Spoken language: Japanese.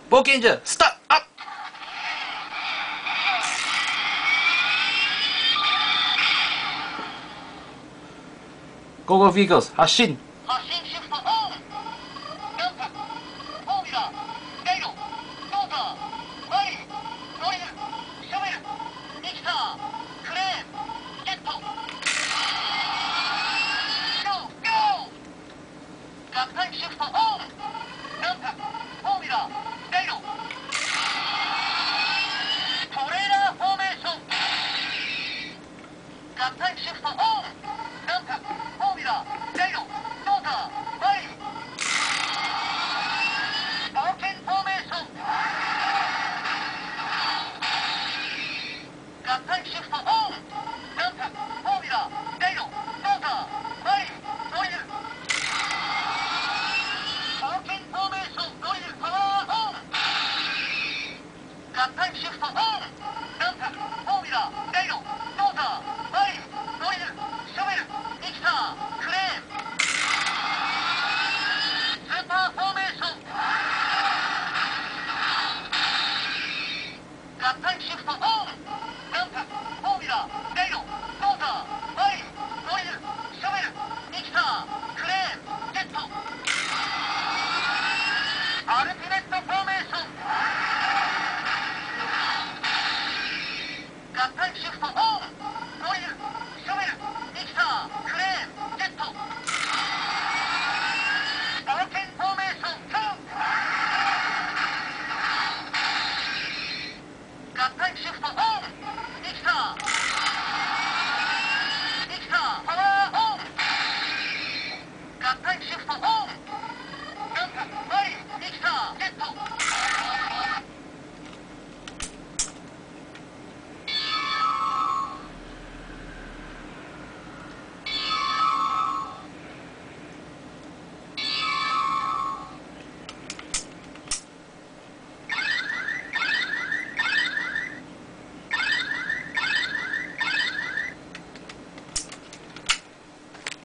冒険者スタートアップ。ゴーゴーフィーゴーズ発進。 発進シフトオン。ランプ、フォーミュラ、レイロ、モーター、ワイル、ドリル、ショベル、ミキサー、クレーン、ジェット。ゴーゴー。合体シフトオン。ランプ、フォーミュラ、